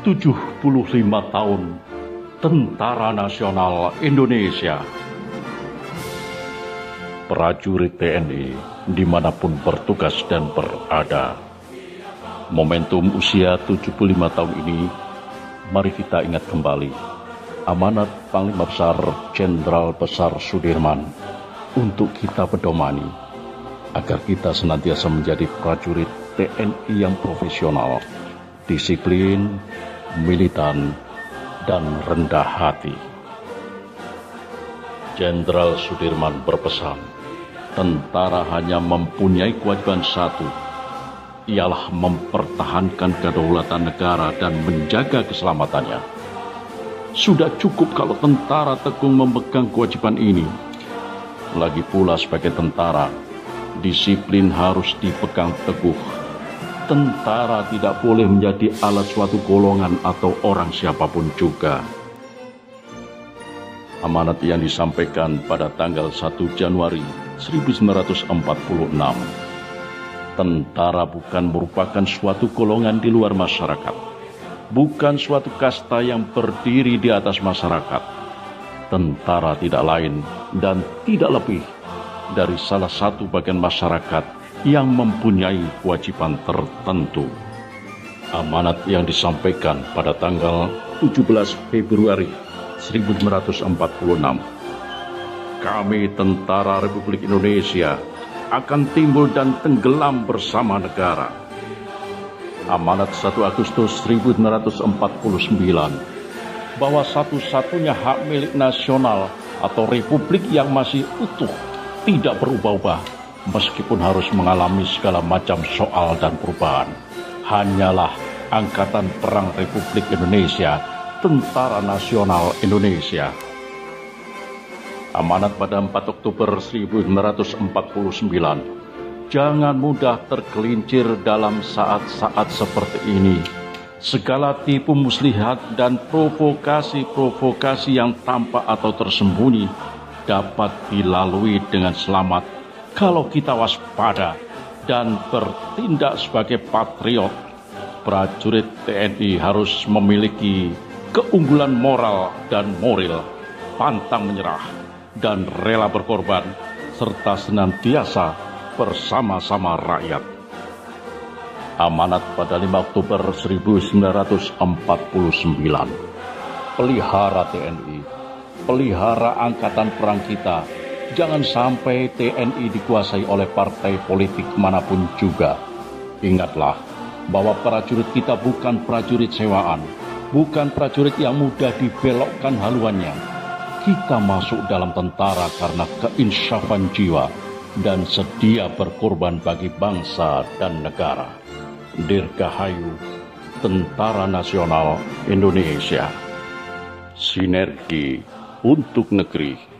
75 tahun Tentara Nasional Indonesia. Prajurit TNI dimanapun bertugas dan berada. Momentum usia 75 tahun ini, mari kita ingat kembali amanat Panglima Besar Jenderal Besar Sudirman untuk kita pedomani, agar kita senantiasa menjadi prajurit TNI yang profesional, disiplin, militan, dan rendah hati. Jenderal Sudirman berpesan, tentara hanya mempunyai kewajiban satu, ialah mempertahankan kedaulatan negara dan menjaga keselamatannya. Sudah cukup kalau tentara tekun memegang kewajiban ini. Lagi pula sebagai tentara, disiplin harus dipegang teguh. Tentara tidak boleh menjadi alat suatu golongan atau orang siapapun juga. Amanat yang disampaikan pada tanggal 1 Januari 1946. Tentara bukan merupakan suatu golongan di luar masyarakat, bukan suatu kasta yang berdiri di atas masyarakat. Tentara tidak lain dan tidak lebih dari salah satu bagian masyarakat yang mempunyai kewajiban tertentu. Amanat yang disampaikan pada tanggal 17 Februari 1946. Kami Tentara Republik Indonesia akan timbul dan tenggelam bersama negara. Amanat 1 Agustus 1949, bahwa satu-satunya hak milik nasional atau republik yang masih utuh, tidak berubah-ubah, meskipun harus mengalami segala macam soal dan perubahan, hanyalah Angkatan Perang Republik Indonesia, Tentara Nasional Indonesia. Amanat pada 4 Oktober 1949, jangan mudah tergelincir dalam saat-saat seperti ini. Segala tipu muslihat dan provokasi-provokasi yang tampak atau tersembunyi dapat dilalui dengan selamat kalau kita waspada dan bertindak sebagai patriot. Prajurit TNI harus memiliki keunggulan moral dan moral, pantang menyerah dan rela berkorban, serta senantiasa bersama-sama rakyat. Amanat pada 5 Oktober 1949. Pelihara TNI, pelihara angkatan perang kita. Jangan sampai TNI dikuasai oleh partai politik manapun juga. Ingatlah bahwa prajurit kita bukan prajurit sewaan, bukan prajurit yang mudah dibelokkan haluannya. Kita masuk dalam tentara karena keinsyafan jiwa dan sedia berkorban bagi bangsa dan negara. Dirgahayu Tentara Nasional Indonesia. Sinergi untuk negeri.